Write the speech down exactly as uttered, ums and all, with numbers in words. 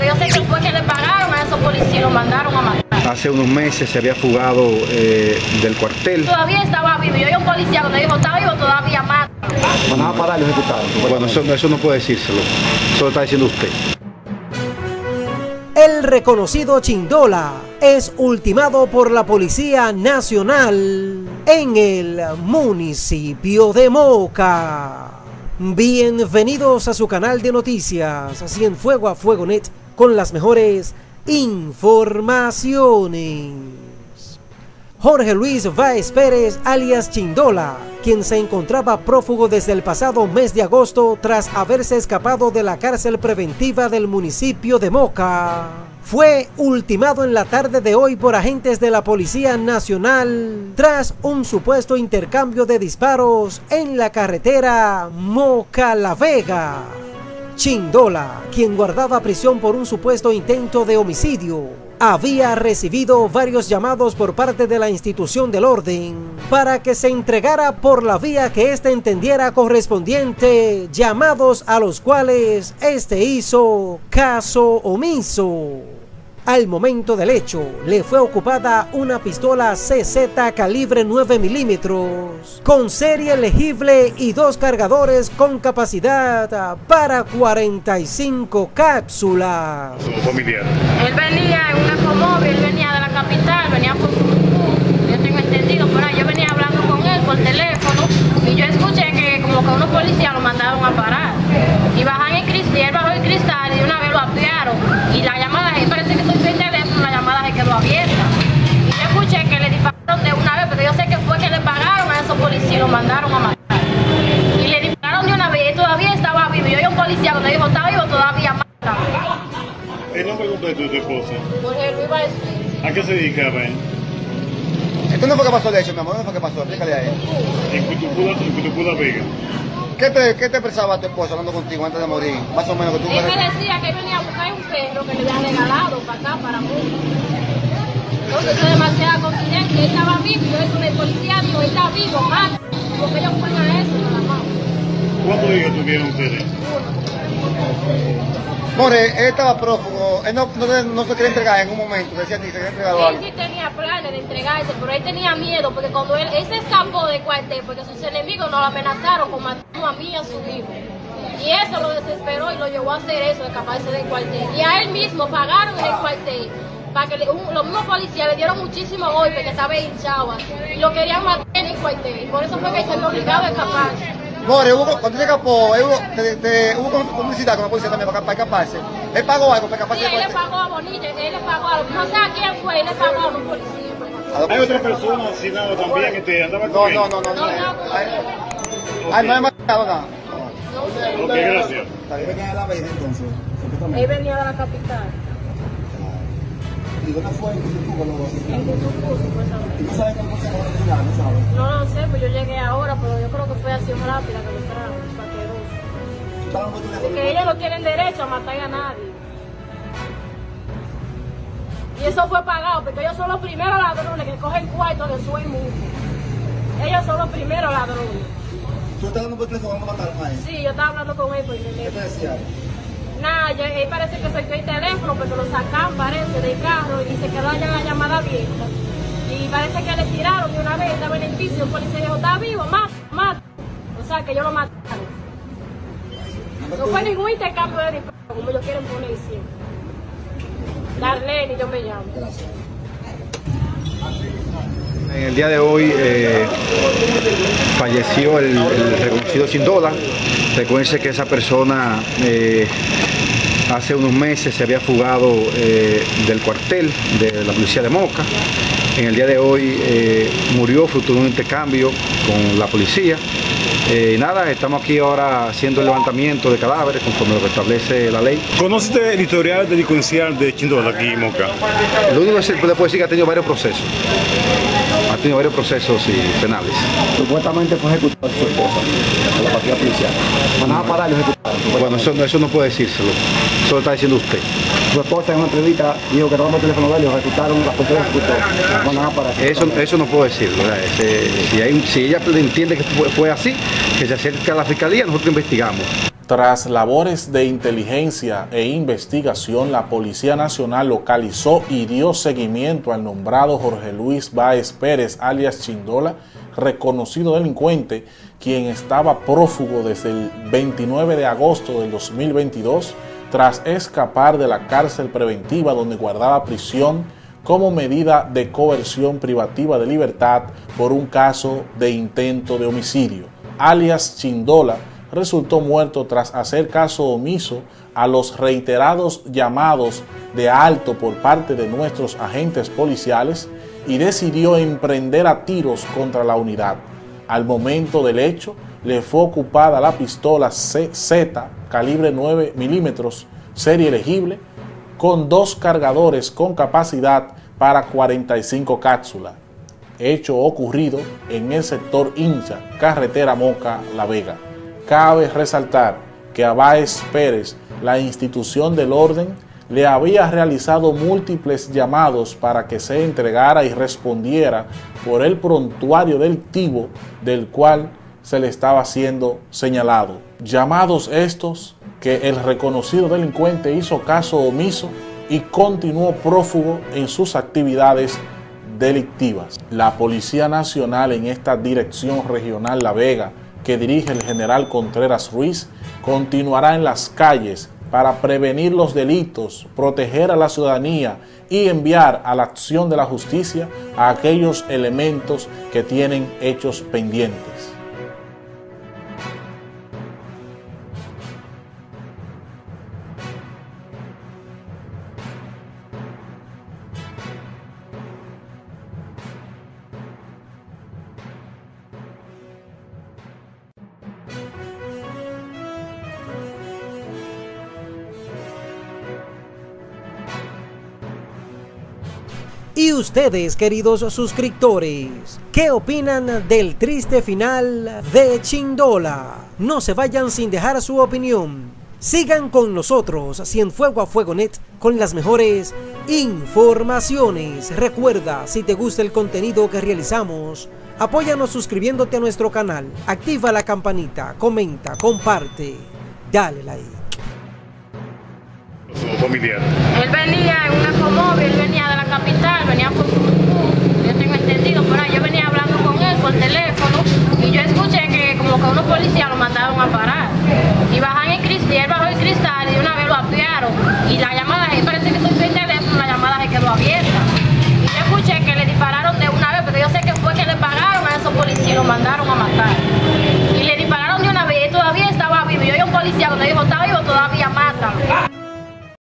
porque yo sé que fue que le pagaron a esos policías y lo mandaron a matar. Hace unos meses se había fugado eh, del cuartel. Todavía estaba vivo. Yo oí a un policía cuando dijo estaba vivo, todavía más. Van a parar y lo ejecutaron. Bueno, eso, eso no puede decírselo. Eso lo está diciendo usted. El reconocido Chindola es ultimado por la Policía Nacional en el municipio de Moca. Bienvenidos a su canal de noticias, Cienfuegos a Fuego Net, con las mejores informaciones. Jorge Luis Báez Pérez, alias Chindola, quien se encontraba prófugo desde el pasado mes de agosto tras haberse escapado de la cárcel preventiva del municipio de Moca, fue ultimado en la tarde de hoy por agentes de la Policía Nacional tras un supuesto intercambio de disparos en la carretera Moca-La Vega. Chindola, quien guardaba prisión por un supuesto intento de homicidio, había recibido varios llamados por parte de la institución del orden para que se entregara por la vía que éste entendiera correspondiente, llamados a los cuales éste hizo caso omiso. Al momento del hecho, le fue ocupada una pistola C Z calibre nueve milímetros, con serie legible y dos cargadores con capacidad para cuarenta y cinco cápsulas. Su familiar. Él venía en un ecomóvil, él venía de la capital, venía por su yo tengo entendido, por ahí yo venía hablando con él por teléfono y yo escuché que como que unos policías lo mandaron a parar y bajan el cristal, él bajó el cristal y de una vez lo apiaron y la llamada, parece que estoy sin teléfono, la llamada se quedó abierta y yo escuché que le dispararon de una vez, pero yo sé que fue que le pagaron a esos policías y lo mandaron a matar y le dispararon de una vez y todavía estaba vivo. Yo oí a un policía cuando dijo estaba vivo, todavía mata. El nombre completo de tu esposa. Jorge Luis Báez Pérez. ¿A qué se dedicaba él? Esto no fue que pasó de hecho, mi amor, no fue que pasó, explícale a él. En Cutucula, en Cutucula Vega. ¿Qué te, ¿Qué te expresaba tu esposo hablando contigo antes de morir? Más o menos que tú Él me decía que él venía a buscar un perro que le había regalado para acá, para mí. Entonces eso es demasiada coincidencia. Él estaba vivo, yo eso el policía dijo, él está vivo, mata. Porque ellos fueron a eso, nada más. ¿Cuántos hijos tuvieron ustedes? More, él estaba prófugo, él no, no, no se quería entregar en un momento, decía que se quería entregar Él algo. sí tenía planes de entregarse, pero él tenía miedo, porque cuando él, él se escapó del cuartel, porque sus enemigos no lo amenazaron con matar a mí y a su hijo. Y eso lo desesperó y lo llevó a hacer eso, de escaparse del cuartel. Y a él mismo pagaron en el cuartel, para que le, un, los mismos policías le dieron muchísimos golpes, que estaba hinchado así, y lo querían matar en el cuartel. Y por eso fue que se vio obligado a escaparse. More, hubo, cuando se escapó, él hubo, te, te, hubo publicidad con la policía también para, para escaparse. Él pagó algo para escaparse. Sí, él le pagó a Bonilla, él le pagó a, no sé a quién fue, él le pagó a los policías. ¿Hay otra persona asesinada también que te andaba No, con él? no, no, no, no. No, no, Ay, ay, no he matado nada. Ok, gracias. Él venía de La Vega entonces, supuestamente. Él venía de la capital. ¿Y dónde fue? ¿En Cutucula luego? En Cutucú, supuestamente. ¿Y no sabes cómo se acabó de final? ¿No sabes? No lo sé, pues yo llegué ahora, pero yo creo que fue así rápida que lo entraron, saqueroso. ¿Tú estabas en tu teléfono? Porque ellos no tienen derecho a matar a nadie. Y eso fue pagado, porque ellos son los primeros ladrones que cogen cuarto de su mundo. Ellos son los primeros ladrones. ¿Tú estabas hablando por teléfono cuando mataron a él? Sí, yo estaba hablando con él por ¿Qué te teléfono. decía? Nada, yo- él parece que soltó el teléfono porque lo sacaron, parece, del carro y se quedó allá la llamada abierta. Y parece que le tiraron de una vez, estaba en el piso y el policía dijo, está vivo, mata, mata. O sea, que ellos lo mataron. No fue ningún intercambio de disparos, como ellos quieren poner siempre. Darlene, yo me llamo. Gracias. En el día de hoy eh, falleció el, el reconocido Chindola. Recuerden que esa persona eh, hace unos meses se había fugado eh, del cuartel de la policía de Moca. En el día de hoy eh, murió fruto de un intercambio con la policía. Eh, nada, estamos aquí ahora haciendo el levantamiento de cadáveres conforme lo que establece la ley. ¿Conoce el historial delincuencial de Chindola aquí en Moca? Lo único que se le puede decir es que ha tenido varios procesos. Ha tenido varios procesos y penales. Supuestamente fue ejecutado su esposa por la patrulla policial. Van a parar y lo ejecutaron. Bueno, eso, eso no puede decírselo. Eso lo está diciendo usted. Su esposa en una entrevista dijo que tomamos el teléfono de él y lo ejecutaron, la policía lo ejecutó. Van a parar. Eso, eso no puedo decirlo. ¿Verdad? Ese, si, hay, si ella entiende que fue, fue así, que se acerque a la fiscalía, nosotros investigamos. Tras labores de inteligencia e investigación, la Policía Nacional localizó y dio seguimiento al nombrado Jorge Luis Báez Pérez, alias Chindola, reconocido delincuente, quien estaba prófugo desde el veintinueve de agosto del dos mil veintidós, tras escapar de la cárcel preventiva donde guardaba prisión como medida de coerción privativa de libertad por un caso de intento de homicidio. Alias Chindola resultó muerto tras hacer caso omiso a los reiterados llamados de alto por parte de nuestros agentes policiales y decidió emprender a tiros contra la unidad. Al momento del hecho, le fue ocupada la pistola C Z calibre nueve milímetros, serie elegible, con dos cargadores con capacidad para cuarenta y cinco cápsulas. Hecho ocurrido en el sector Incha, carretera Moca-La Vega. Cabe resaltar que a Báez Pérez, la institución del orden, le había realizado múltiples llamados para que se entregara y respondiera por el prontuario delictivo del cual se le estaba siendo señalado. Llamados estos que el reconocido delincuente hizo caso omiso y continuó prófugo en sus actividades delictivas. La Policía Nacional en esta Dirección Regional La Vega, que dirige el general Contreras Ruiz, continuará en las calles para prevenir los delitos, proteger a la ciudadanía y enviar a la acción de la justicia a aquellos elementos que tienen hechos pendientes. Y ustedes, queridos suscriptores, ¿qué opinan del triste final de Chindola? No se vayan sin dejar su opinión. Sigan con nosotros, Cienfuego a Fuego Net, con las mejores informaciones. Recuerda, si te gusta el contenido que realizamos, apóyanos suscribiéndote a nuestro canal, activa la campanita, comenta, comparte, dale like. Familiar. Él venía en un ecomóvil, él venía de la capital, venía por Curucú, yo tengo entendido, pero yo venía hablando con él por teléfono y yo escuché que como que unos policías lo mandaron a parar y bajan el cristal, él bajó el cristal y de una vez lo apiaron y la llamada, parece que estoy sin teléfono, la llamada se quedó abierta y yo escuché que le dispararon de una vez, pero yo sé que fue que le pagaron a esos policías y lo mandaron a matar y le dispararon de una vez y todavía estaba vivo. Yo oí un policía cuando dijo estaba vivo todavía más